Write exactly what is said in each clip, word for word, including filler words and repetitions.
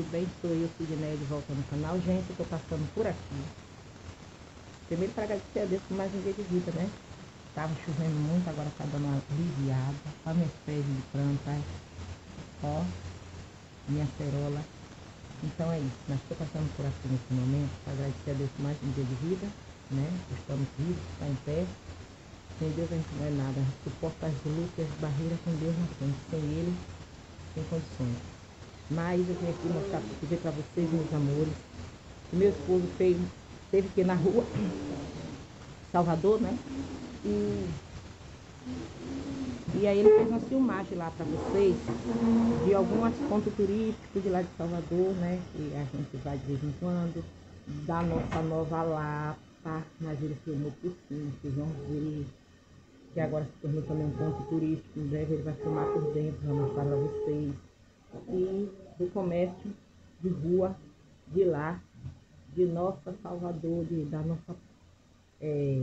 tudo bem? Sou eu, Sidney, de volta no canal. Gente, eu tô passando por aqui. Primeiro para agradecer a Deus por mais um dia de vida, né? Tava chovendo muito, agora tá dando uma aliviada. Olha minhas pés de planta, ó, minha cerola. Então é isso, mas estou passando por aqui nesse momento para agradecer a Deus por mais um dia de vida, né? Estamos vivos, está em pé. Sem Deus a gente não é nada. Suporta as lutas, as barreiras com Deus na frente. Sem Ele, sem condições. Mas eu vim aqui mostrar, dizer para vocês, meus amores, que meu esposo fez, teve que ir na rua, Salvador, né? E, e aí ele fez uma filmagem lá para vocês, de alguns pontos turísticos de lá de Salvador, né? Que a gente vai de vez em quando, da nossa Nova Lapa, mas ele filmou por cima, vocês vão ver, que agora se tornou também um ponto turístico, em breve ele vai filmar por dentro, vou mostrar para vocês. E do comércio de rua de lá, de nossa Salvador, de, da nossa é,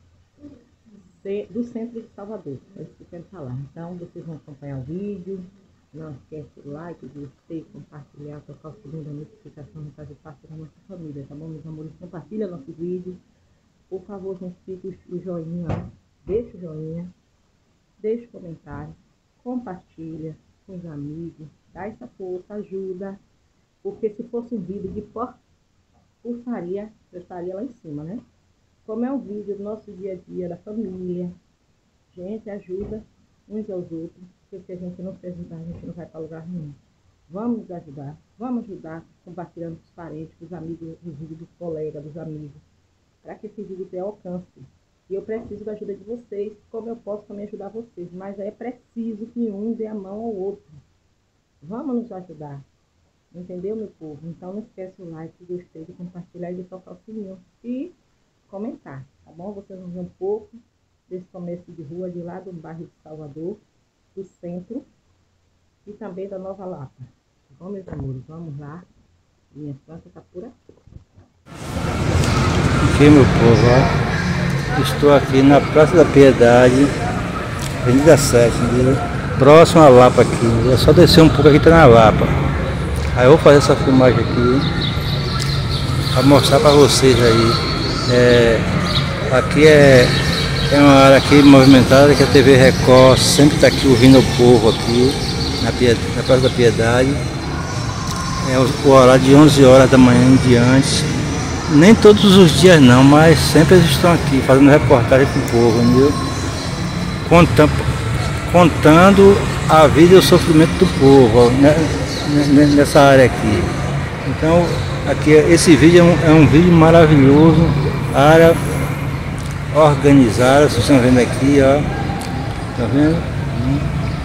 do centro de Salvador, é isso que eu quero falar. Então vocês vão acompanhar o vídeo, não esquece o like, de você compartilhar, tocar o sininho da notificação e fazer parte da nossa família, tá bom, meus amores? Compartilha nosso vídeo, por favor, gente, fica o joinha, ó. Deixa o joinha, deixa o comentário, compartilha com os amigos, dá essa força, ajuda, porque se fosse um vídeo de porcaria, eu estaria lá em cima, né? Como é um vídeo do nosso dia a dia, da família, gente, ajuda uns aos outros, porque se a gente não se ajudar, a gente não vai para lugar nenhum. Vamos nos ajudar, vamos ajudar, compartilhando com os parentes, com os amigos, os vídeos dos colegas, dos amigos, para que esse vídeo tenha alcance. E eu preciso da ajuda de vocês, como eu posso também ajudar vocês, mas é preciso que um dê a mão ao outro. Vamos nos ajudar, entendeu, meu povo? Então não esquece o like, gostei, de compartilhar e de tocar o sininho e comentar, tá bom? Vocês vão ver um pouco desse comércio de rua de lá do bairro de Salvador, do centro e também da Nova Lapa. Tá bom, meus amores? Vamos lá. Minha planta tá por aqui. Aqui, meu povo, ó. Estou aqui na Praça da Piedade, Avenida sete, entendeu? Próximo à Lapa aqui. É só descer um pouco aqui, tá na Lapa. Aí eu vou fazer essa filmagem aqui para mostrar para vocês aí. É, aqui é, é uma área aqui movimentada, que a T V Record sempre está aqui ouvindo o povo aqui na, na Praça da Piedade. É o, o horário de onze horas da manhã em diante. Nem todos os dias não, mas sempre eles estão aqui fazendo reportagem com o povo, entendeu? Contando, contando a vida e o sofrimento do povo, ó, né, nessa área aqui. Então, aqui, esse vídeo é um, é um vídeo maravilhoso, área organizada, vocês estão vendo aqui, ó, tá vendo? Hum.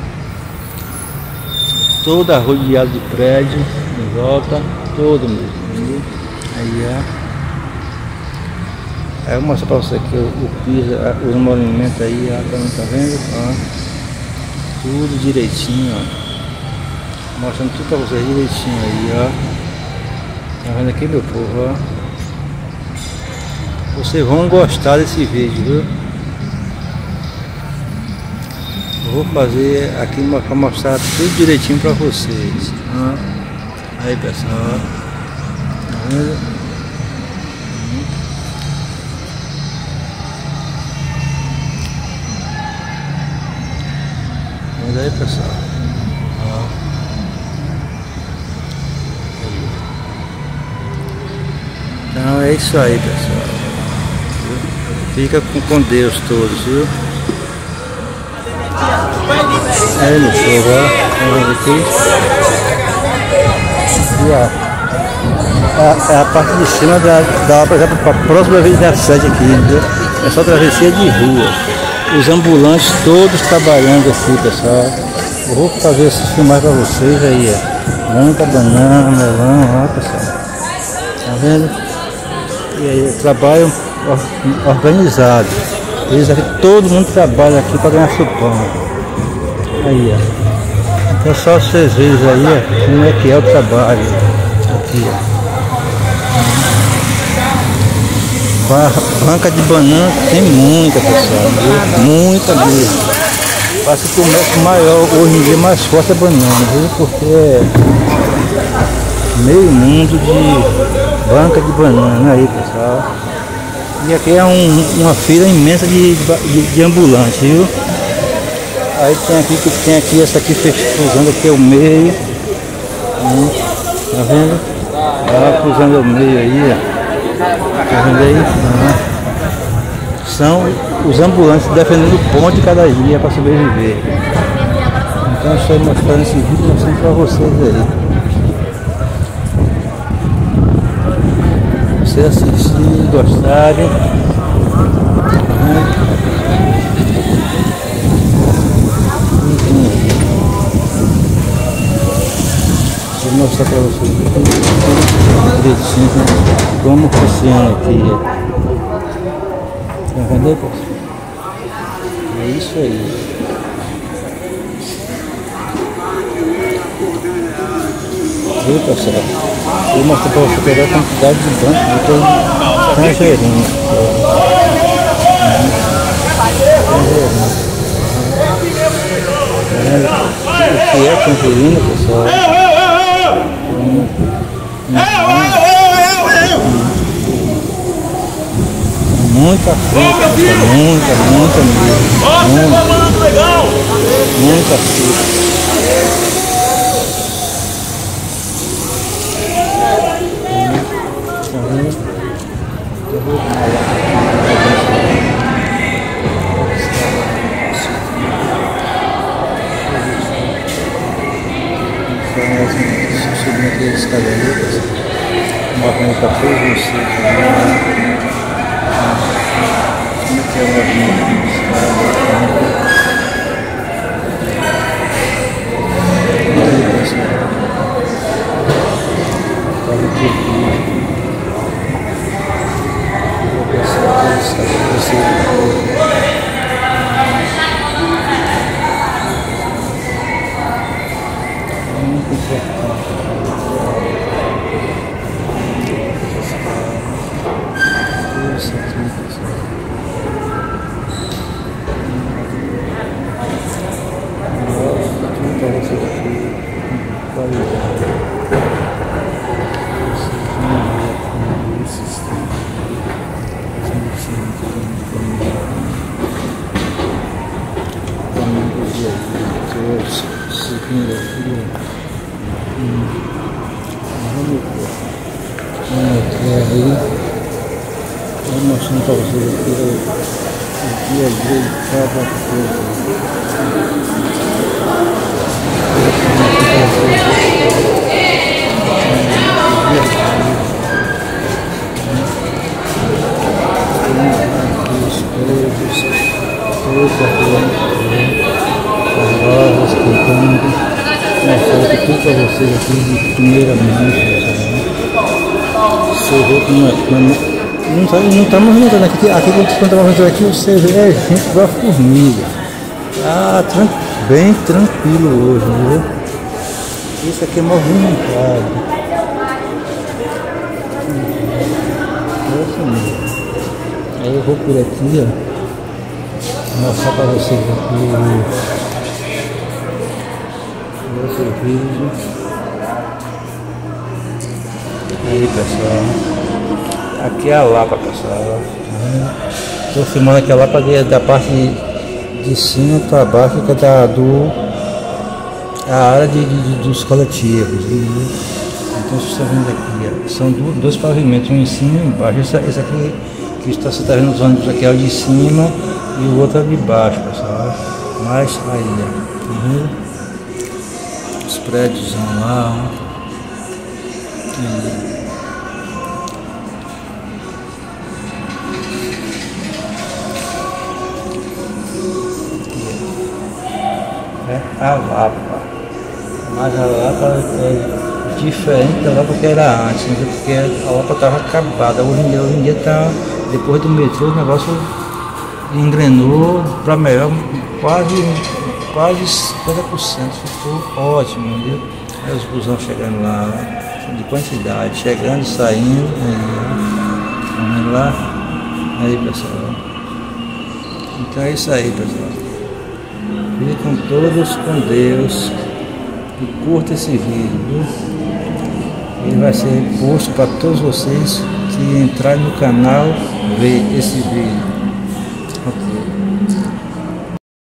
Toda rodeada de prédio, em volta, todo mesmo, entendeu? Aí, ó. Aí eu vou mostrar pra você aqui o, o piso, os monumentos aí, ó, tá vendo? Ó, tudo direitinho, ó. Mostrando tudo pra vocês direitinho aí, ó. Tá vendo aqui, meu povo, ó. Vocês vão gostar desse vídeo, viu? Eu vou fazer aqui pra mostrar tudo direitinho pra vocês, ó. Aí, pessoal, tá vendo? Mas aí, pessoal, ó. Então é isso aí, pessoal. Fica com, com Deus todos, viu? Aí, meu povo, ó. Vamos ver aqui. E ó, a, a parte de cima da, da por exemplo, para a próxima Avenida sete aqui, entendeu? É só travessia de rua. Os ambulantes todos trabalhando aqui, pessoal. Eu vou fazer esse filmar para vocês aí, ó. Manga, banana, melão, ó, pessoal. Tá vendo? E aí, trabalham organizado. Eles aqui, todo mundo trabalha aqui para ganhar seu pão. Aí, ó. Então só vocês verem aí, ó, como é que é o trabalho. Aqui, ó. Banca de banana tem muita, pessoal, viu? Muita mesmo. Parece que o comércio maior hoje em dia mais forte é banana, viu? Porque meio mundo de banca de banana aí, pessoal. E aqui é um, uma fila imensa de, de, de ambulantes, viu? Aí tem aqui que tem aqui essa aqui cruzando aqui é o meio. Hum, tá vendo? Ela cruzando o meio aí, ó. Tá vendo aí? Uhum. São os ambulantes defendendo o ponto de cada dia para sobreviver. Então eu estou mostrando esse vídeo mostrando para vocês aí. Vocês assistirem, gostarem. Vou mostrar para vocês direitinho como funciona aqui. Tá vendo, pessoal? É isso aí. Viu, pessoal? Vou mostrar para você pegar a quantidade de banco de todo Tangerina. O que é Tangerina, pessoal? Hum. Hum. Muita fruta, muita, muita mesmo. Muita, muita fruta. Subindo aqui as escadarias, mostrando para todos vocês. Como é que é o movimento dos caras? Olha aqui o vídeo. Vou passar aqui as escadarias. Muito importante. Isso aqui, pessoal. Nossa, tudo para vocês aqui. Qualidade. Vocês vão ver como isso está. Amigos e amigos, seguindo aqui. Hum. Vamos ver. Vamos ver aí. Vou mostrando para vocês aqui o dia a dia de cada coisa. As lojas cantando. Mostrando tudo para vocês aqui de primeira mão. Você vê como é. Não estamos notando aqui, aqui quando estamos vendo aqui, você vê é gente igual a formiga. Ah, tran bem tranquilo hoje, viu? Isso aqui é movimentado. Nossa, mesmo. Aí eu vou por aqui, ó, mostrar para vocês aqui o outro vídeo. Aí, pessoal. Aqui é a Lapa, pessoal. Estou filmando aqui a Lapa da parte de, de cima para baixo, que é da, do, a área de, de, dos coletivos. E, então vocês estão vendo aqui, ó, são do, dois pavimentos, um em cima e embaixo. Esse, esse aqui que está, você está vendo os ônibus aqui é o de cima e o outro é de baixo, pessoal. Mas aí, ó, tá vendo? Os prédios lá, ó. E, a Lapa, mas a Lapa é diferente da Lapa que era antes, né? Porque a Lapa estava acabada. Hoje em dia, hoje em dia tá, depois do metrô, o negócio engrenou para melhor, quase, quase cinquenta por cento, ficou ótimo, entendeu? Aí os busão chegando lá, de quantidade, chegando e saindo, aí, vamos lá, aí, pessoal. Então é isso aí, pessoal. Fiquem todos com Deus e curta esse vídeo, viu? Ele vai ser posto para todos vocês que entrarem no canal ver esse vídeo.